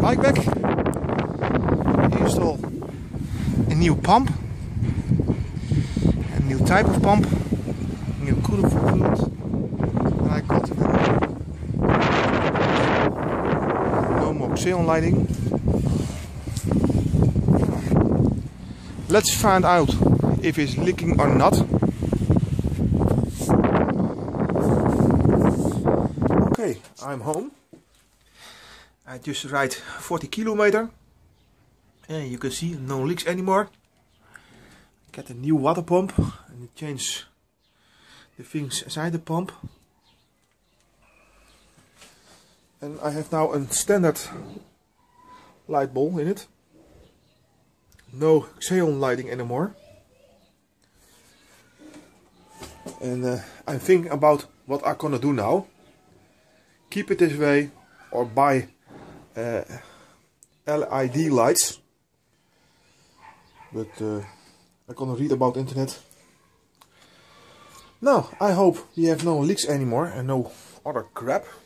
bike back. Install a new pump, a new type of pump, new coolant for coolant. And I got no more xenon lighting. Let's find out if it's leaking or not. Okay, I'm home. I just ride 40 kilometer and you can see no leaks anymore. Get a new water pump and change the things inside the pump. And I have now a standard light bulb in it. No xenon lighting anymore. And I'm thinking about what I'm gonna do now. Keep it this way or buy LED lights. But I'm gonna read about internet. Now, I hope we have no leaks anymore and no other crap.